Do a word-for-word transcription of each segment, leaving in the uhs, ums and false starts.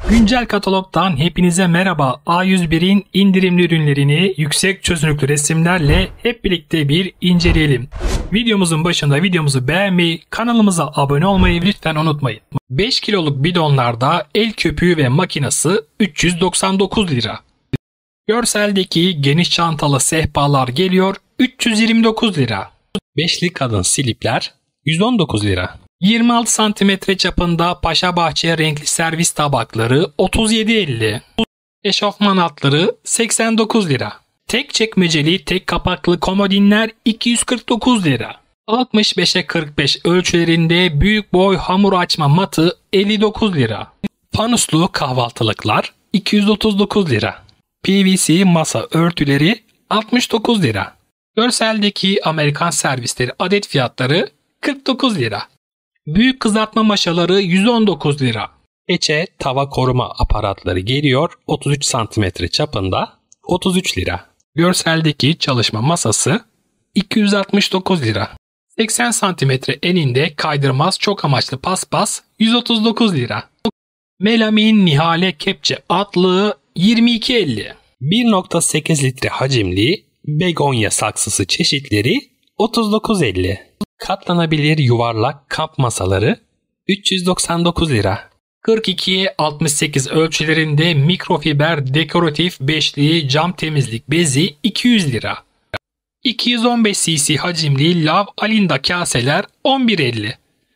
Güncel katalogdan hepinize merhaba. A yüz bir'in indirimli ürünlerini yüksek çözünürlüklü resimlerle hep birlikte bir inceleyelim. Videomuzun başında videomuzu beğenmeyi, kanalımıza abone olmayı lütfen unutmayın. beş kiloluk bidonlarda el köpüğü ve makinesi üç yüz doksan dokuz lira. Görseldeki geniş çantalı sehpalar geliyor üç yüz yirmi dokuz lira. Beşli kadın slipler yüz on dokuz lira. yirmi altı santimetre çapında Paşabahçe renkli servis tabakları otuz yedi elli. Eşofman altları seksen dokuz lira. Tek çekmeceli tek kapaklı komodinler iki yüz kırk dokuz lira. altmış beşe kırk beş ölçülerinde büyük boy hamur açma matı elli dokuz lira. Fanuslu kahvaltılıklar iki yüz otuz dokuz lira. P V C masa örtüleri altmış dokuz lira. Görseldeki Amerikan servisleri adet fiyatları kırk dokuz lira. Büyük kızartma maşaları yüz on dokuz lira. Eçe tava koruma aparatları geliyor otuz üç santimetre çapında otuz üç lira. Görseldeki çalışma masası iki yüz altmış dokuz lira. seksen santimetre eninde kaydırmaz çok amaçlı paspas yüz otuz dokuz lira. Melamin Nihale kepçe atlığı yirmi iki elli. bir nokta sekiz litre hacimli begonya saksısı çeşitleri otuz dokuz elli. Katlanabilir yuvarlak kamp masaları üç yüz doksan dokuz lira. kırk ikiye altmış sekiz ölçülerinde mikrofiber dekoratif beşli cam temizlik bezi iki yüz lira. iki yüz on beş cc hacimli Lav Alinda kaseler on bir elli.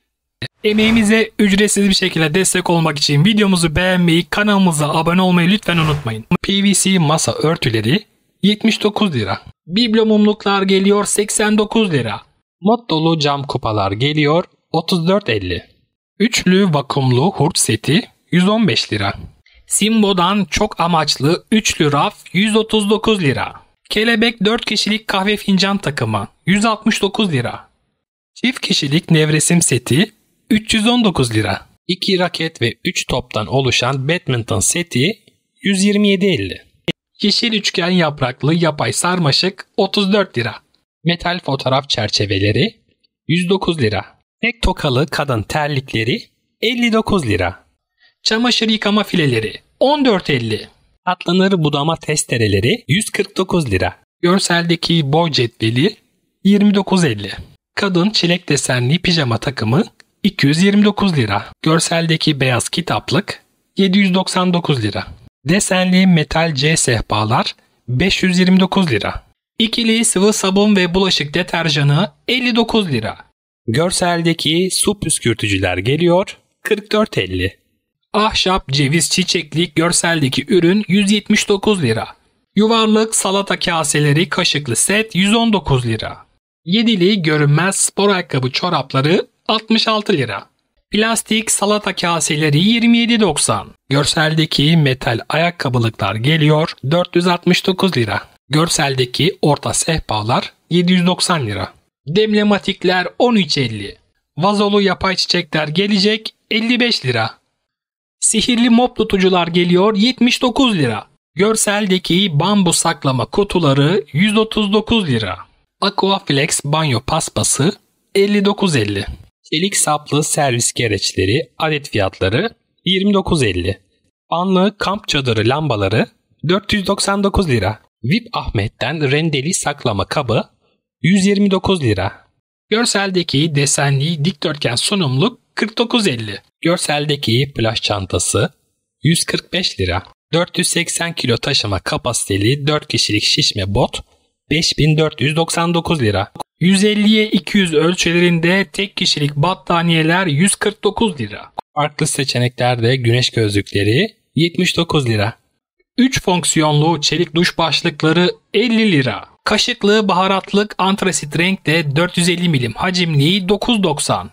Emeğimize ücretsiz bir şekilde destek olmak için videomuzu beğenmeyi, kanalımıza abone olmayı lütfen unutmayın. P V C masa örtüleri yetmiş dokuz lira. Biblo mumluklar geliyor seksen dokuz lira. Mod dolu cam kupalar geliyor otuz dört elli. Üçlü vakumlu hurç seti yüz on beş lira. Simbo'dan çok amaçlı üçlü raf yüz otuz dokuz lira. Kelebek dört kişilik kahve fincan takımı yüz altmış dokuz lira. Çift kişilik nevresim seti üç yüz on dokuz lira. iki raket ve üç toptan oluşan badminton seti yüz yirmi yedi elli. Yeşil üçgen yapraklı yapay sarmaşık otuz dört lira. Metal fotoğraf çerçeveleri yüz dokuz lira. Tek tokalı kadın terlikleri elli dokuz lira. Çamaşır yıkama fileleri on dört elli. Katlanır budama testereleri yüz kırk dokuz lira. Görseldeki boy cetveli yirmi dokuz elli. Kadın çilek desenli pijama takımı iki yüz yirmi dokuz lira. Görseldeki beyaz kitaplık yedi yüz doksan dokuz lira. Desenli metal C sehpalar beş yüz yirmi dokuz lira. İkili sıvı sabun ve bulaşık deterjanı elli dokuz lira. Görseldeki su püskürtücüler geliyor kırk dört elli. Ahşap ceviz çiçeklik görseldeki ürün yüz yetmiş dokuz lira. Yuvarlak salata kaseleri kaşıklı set yüz on dokuz lira. Yedili görünmez spor ayakkabı çorapları altmış altı lira. Plastik salata kaseleri yirmi yedi doksan. Görseldeki metal ayakkabılıklar geliyor dört yüz altmış dokuz lira. Görseldeki orta sehpalar yedi yüz doksan lira. Demlematikler on üç elli. Vazolu yapay çiçekler gelecek elli beş lira. Sihirli mop tutucular geliyor yetmiş dokuz lira. Görseldeki bambu saklama kutuları yüz otuz dokuz lira. Aquaflex banyo paspası elli dokuz elli. Çelik saplı servis gereçleri adet fiyatları yirmi dokuz elli. Fanlı kamp çadırı lambaları dört yüz doksan dokuz lira. V I P Ahmet'ten rendeli saklama kabı yüz yirmi dokuz lira. Görseldeki desenli dikdörtgen sunumluk kırk dokuz elli. Görseldeki plaj çantası yüz kırk beş lira. dört yüz seksen kilo taşıma kapasiteli dört kişilik şişme bot beş bin dört yüz doksan dokuz lira. yüz elliye iki yüz ölçülerinde tek kişilik battaniyeler yüz kırk dokuz lira. Farklı seçeneklerde güneş gözlükleri yetmiş dokuz lira. üç fonksiyonlu çelik duş başlıkları elli lira. Kaşıklı baharatlık antrasit renkte dört yüz elli milim hacimli dokuz doksan.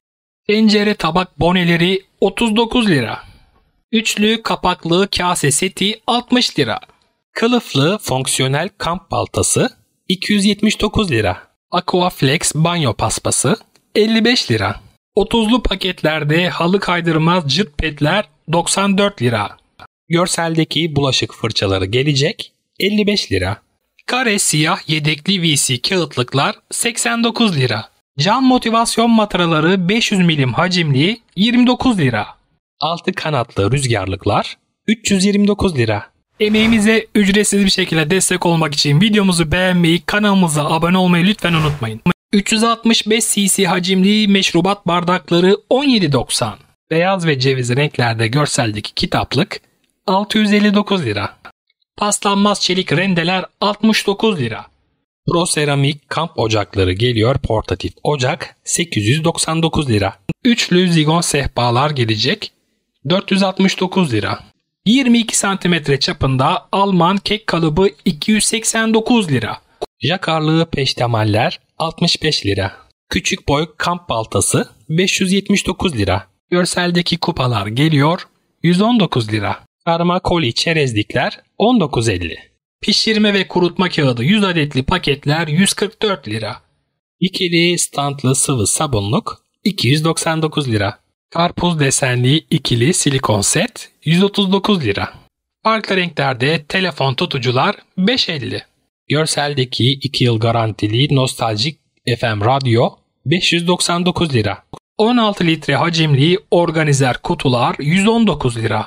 Tencere tabak boneleri otuz dokuz lira. Üçlü kapaklı kase seti altmış lira. Kılıflı fonksiyonel kamp baltası iki yüz yetmiş dokuz lira. Aquaflex banyo paspası elli beş lira. otuzlu paketlerde halı kaydırmaz cırt petler doksan dört lira. Görseldeki bulaşık fırçaları gelecek elli beş lira. Kare siyah yedekli V C kağıtlıklar seksen dokuz lira. Cam motivasyon mataraları beş yüz milim hacimli yirmi dokuz lira. altı kanatlı rüzgarlıklar üç yüz yirmi dokuz lira. Emeğimize ücretsiz bir şekilde destek olmak için videomuzu beğenmeyi, kanalımıza abone olmayı lütfen unutmayın. üç yüz altmış beş cc hacimli meşrubat bardakları on yedi doksan. Beyaz ve ceviz renklerde görseldeki kitaplık altı yüz elli dokuz lira. Paslanmaz çelik rendeler altmış dokuz lira. Pro seramik kamp ocakları geliyor, portatif ocak sekiz yüz doksan dokuz lira. Üçlü zigon sehpalar gelecek dört yüz altmış dokuz lira. yirmi iki santimetre çapında Alman kek kalıbı iki yüz seksen dokuz lira. Jakarlı peştemaller altmış beş lira. Küçük boy kamp baltası beş yüz yetmiş dokuz lira. Görseldeki kupalar geliyor yüz on dokuz lira. Karma koli çerezlikler on dokuz elli. Pişirme ve kurutma kağıdı yüz adetli paketler yüz kırk dört lira. İkili standlı sıvı sabunluk iki yüz doksan dokuz lira. Karpuz desenli ikili silikon set yüz otuz dokuz lira. Farklı renklerde telefon tutucular beş elli. Görseldeki iki yıl garantili nostaljik F M radyo beş yüz doksan dokuz lira. on altı litre hacimli organizer kutular yüz on dokuz lira.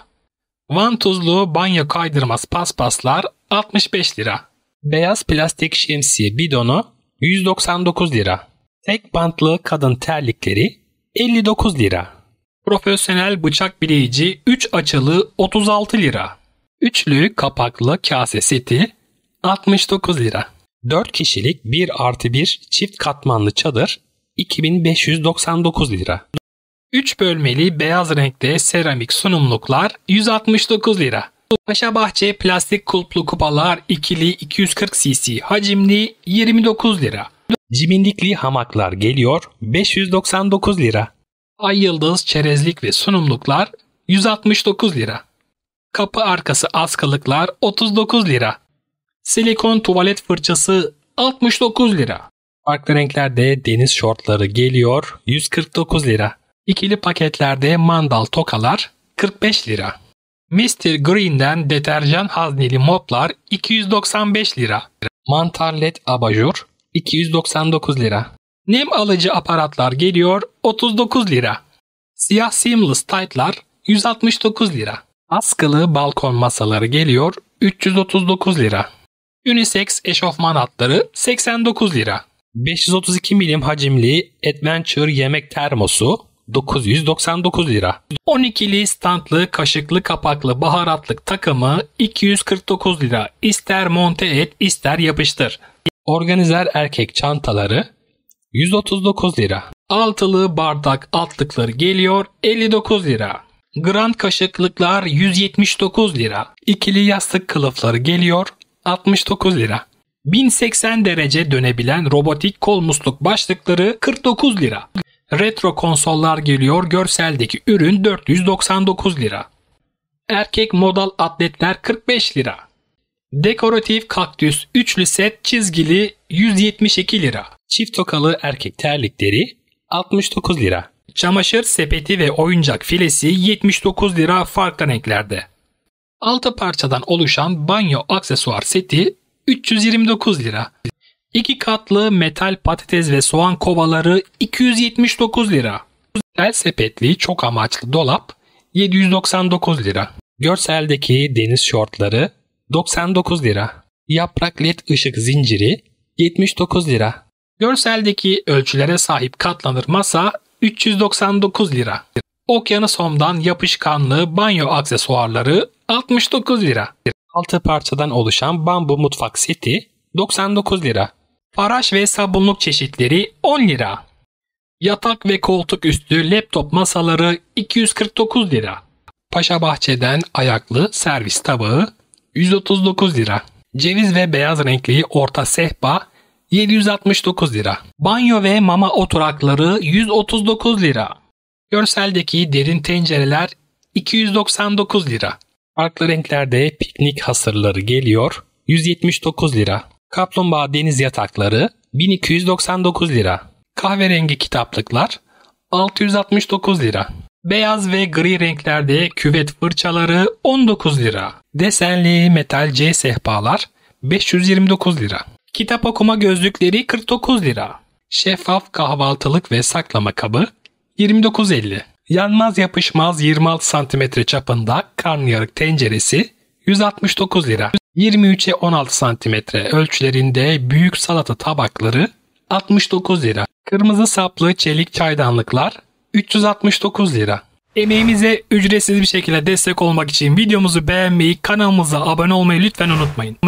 Vantuzlu banyo kaydırmaz paspaslar altmış beş lira. Beyaz plastik şemsiye bidonu yüz doksan dokuz lira. Tek bantlı kadın terlikleri elli dokuz lira. Profesyonel bıçak bileyici üç açılı otuz altı lira. Üçlü kapaklı kase seti altmış dokuz lira. dört kişilik bir artı bir çift katmanlı çadır iki bin beş yüz doksan dokuz lira. üç bölmeli beyaz renkte seramik sunumluklar yüz altmış dokuz lira. Paşabahçe plastik kulplu kupalar ikili iki yüz kırk cc hacimli yirmi dokuz lira. Cibindikli hamaklar geliyor beş yüz doksan dokuz lira. Ay yıldız çerezlik ve sunumluklar yüz altmış dokuz lira. Kapı arkası askılıklar otuz dokuz lira. Silikon tuvalet fırçası altmış dokuz lira. Farklı renklerde deniz şortları geliyor yüz kırk dokuz lira. İkili paketlerde mandal tokalar kırk beş lira. mister Green'den deterjan hazneli moplar iki yüz doksan beş lira. Mantar led abajur iki yüz doksan dokuz lira. Nem alıcı aparatlar geliyor otuz dokuz lira. Siyah seamless tight'lar yüz altmış dokuz lira. Askılı balkon masaları geliyor üç yüz otuz dokuz lira. Unisex eşofman hatları seksen dokuz lira. beş yüz otuz iki milim hacimli Adventure yemek termosu dokuz yüz doksan dokuz lira. on ikili standlı kaşıklı kapaklı baharatlık takımı iki yüz kırk dokuz lira. İster monte et ister yapıştır. Organizer erkek çantaları yüz otuz dokuz lira. Altılı bardak altlıkları geliyor elli dokuz lira. Grand kaşıklıklar yüz yetmiş dokuz lira. İkili yastık kılıfları geliyor altmış dokuz lira. bin seksen derece dönebilen robotik kol musluk başlıkları kırk dokuz lira. Retro konsollar geliyor görseldeki ürün dört yüz doksan dokuz lira. Erkek modal atletler kırk beş lira. Dekoratif kaktüs üçlü set çizgili yüz yetmiş iki lira. Çift tokalı erkek terlikleri altmış dokuz lira. Çamaşır sepeti ve oyuncak filesi yetmiş dokuz lira farklı renklerde. altı parçadan oluşan banyo aksesuar seti üç yüz yirmi dokuz lira. iki katlı metal patates ve soğan kovaları iki yüz yetmiş dokuz lira. El sepetli çok amaçlı dolap yedi yüz doksan dokuz lira. Görseldeki deniz şortları doksan dokuz lira. Yaprak led ışık zinciri yetmiş dokuz lira. Görseldeki ölçülere sahip katlanır masa üç yüz doksan dokuz lira. Okyanus Home'dan yapışkanlı banyo aksesuarları altmış dokuz lira. altı parçadan oluşan bambu mutfak seti doksan dokuz lira. Faraş ve sabunluk çeşitleri on lira. Yatak ve koltuk üstü laptop masaları iki yüz kırk dokuz lira. Paşabahçe'den ayaklı servis tabağı yüz otuz dokuz lira. Ceviz ve beyaz renkli orta sehpa yedi yüz altmış dokuz lira. Banyo ve mama oturakları yüz otuz dokuz lira. Görseldeki derin tencereler iki yüz doksan dokuz lira. Farklı renklerde piknik hasırları geliyor yüz yetmiş dokuz lira. Kaplumbağa deniz yatakları bin iki yüz doksan dokuz lira. Kahverengi kitaplıklar altı yüz altmış dokuz lira. Beyaz ve gri renklerde küvet fırçaları on dokuz lira. Desenli metal C sehpalar beş yüz yirmi dokuz lira. Kitap okuma gözlükleri kırk dokuz lira. Şeffaf kahvaltılık ve saklama kabı yirmi dokuz elli. Yanmaz yapışmaz yirmi altı santimetre çapında karnıyarık tenceresi yüz altmış dokuz lira. yirmi üçe on altı santimetre ölçülerinde büyük salata tabakları altmış dokuz lira. Kırmızı saplı çelik çaydanlıklar üç yüz altmış dokuz lira. Emeğimize ücretsiz bir şekilde destek olmak için videomuzu beğenmeyi, kanalımıza abone olmayı lütfen unutmayın.